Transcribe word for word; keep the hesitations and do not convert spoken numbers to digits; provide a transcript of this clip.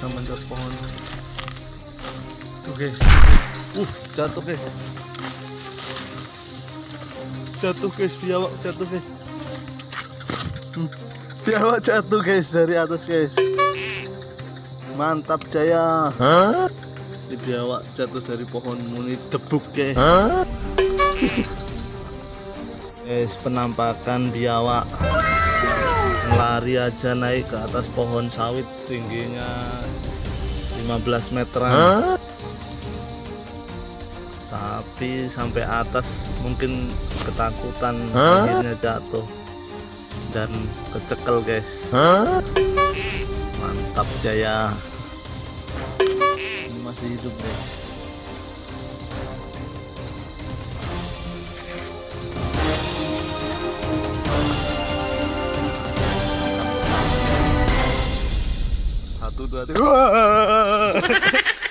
bisa manjat pohon. Tuh guys, uh jatuh guys, jatuh guys, biawak jatuh guys, hmm. biawak jatuh guys dari atas guys. Mantap Jaya. Hah? Ini biawak jatuh dari pohon muni debuk guys. Hah? Guys, penampakan biawak. Lari aja naik ke atas pohon sawit tingginya lima belas meteran. Hah? Tapi sampai atas mungkin ketakutan. Hah? Akhirnya jatuh dan kecekel guys. Hah? Mantap Jaya. Ini masih hidup guys. Satu dua tiga.